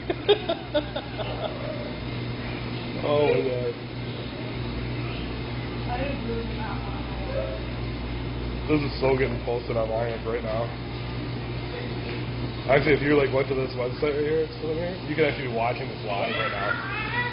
Oh my god. This is so getting posted online like right now. Actually, if you like went to this website right here, it's still in here, you can actually be watching this live right now.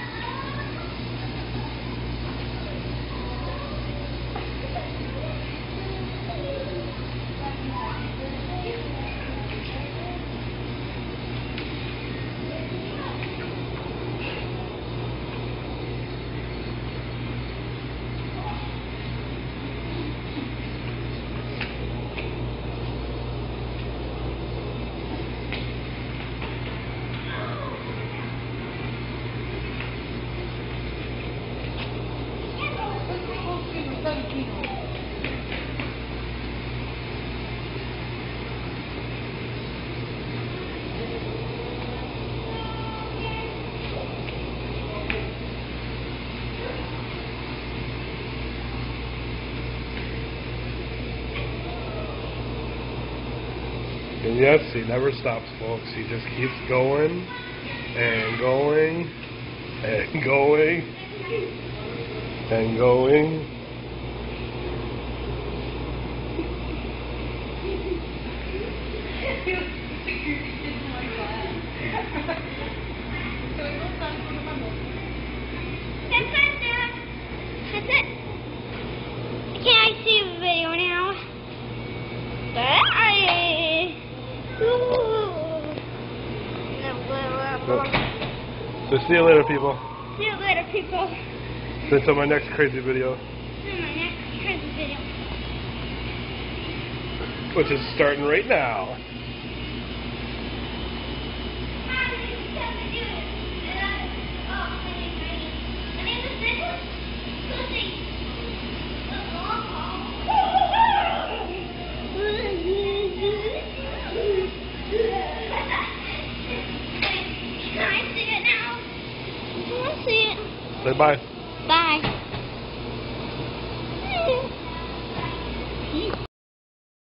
And yes, he never stops, folks. He just keeps going and going and going and going. That's it. Can I see the video now? So see you later, people. See you later, people. Until my next crazy video. See my next crazy video. Which is starting right now. Say bye.